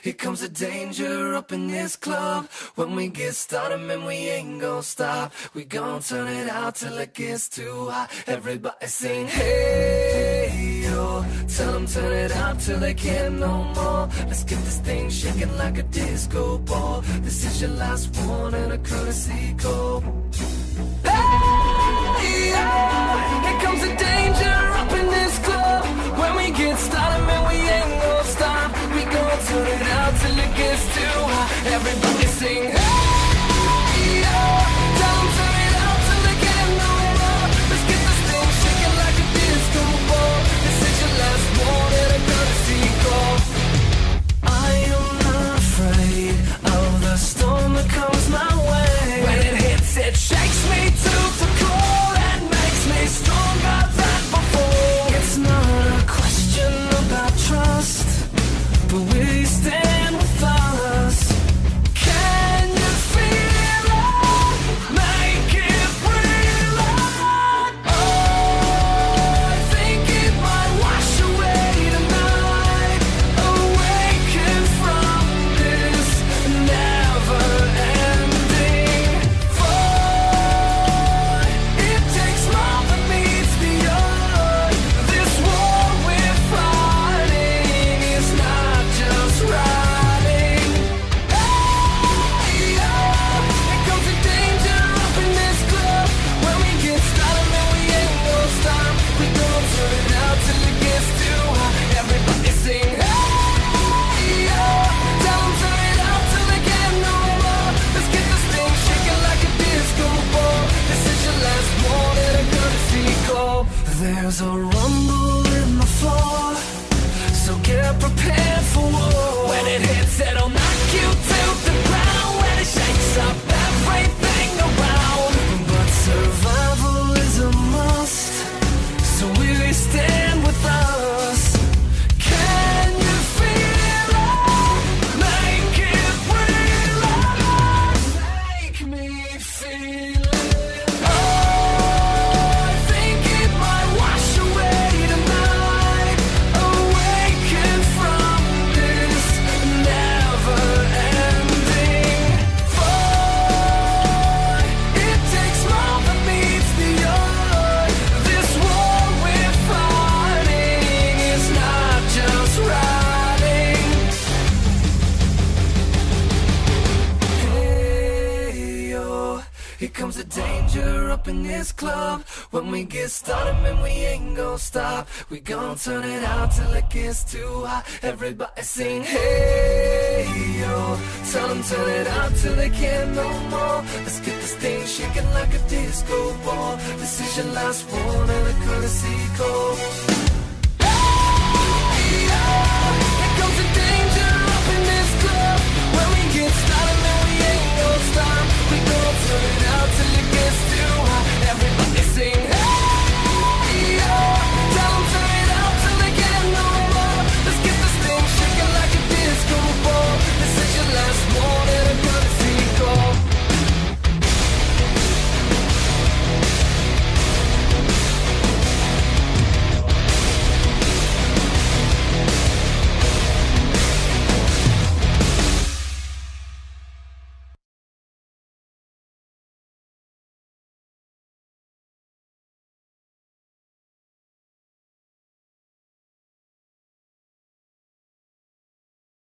Here comes the danger up in this club. When we get started, man, we ain't gon' stop. We gon' turn it out till it gets too hot. Everybody sing, hey, yo. Tell them turn it out till they can't no more. Let's get this thing shaking like a disco ball. This is your last one and a courtesy call. Hey, yo. Here comes the danger up in this club. When we get started, man, we ain't gon' stop. We gon' turn it out till it gets too hot. Everybody sing, hey, yo. Tell them turn it out till they can't no more. Let's get this thing shaking like a disco ball. This is your last one and a courtesy call. I am not afraid of the storm that comes my way. When it hits, it shakes me to the core and makes me stronger than before. It's not a question about trust, but will you stand with us? Can you feel it? Make it real. Oh, I think it might wash away tonight. Awaken from this never-ending fight. It takes more than meets the eye. This war we're fighting is not just riding. Hey, yo, here comes the danger up in this club. When we get started, man, we ain't gon' stop. We gon' turn it out till it gets too hot. Everybody sing, hey, yo. Tell them turn it out till they can't no more. Let's get this thing shaking like a disco ball. This is your last one and a courtesy call. There's a rumble in the floor, so get prepared for war. When it hits, it'll knock you to the ground. When it shakes up everything around. But survival is a must, so will you stand with us? Can you feel it? Make it real. Make me feel it. Oh, I think it might wash away tonight. Awaken from this never-ending fight. It takes more than meets the eye. This war we're fighting is not just riding. Hey, yo. Here comes the danger up in this club. When we get started, man, we ain't gon' stop. We gon' turn it out till it gets too hot. Everybody sing, hey, yo. Tell them turn it out till they can't no more. Let's get this thing shaking like a disco ball. This is your last one and a courtesy call.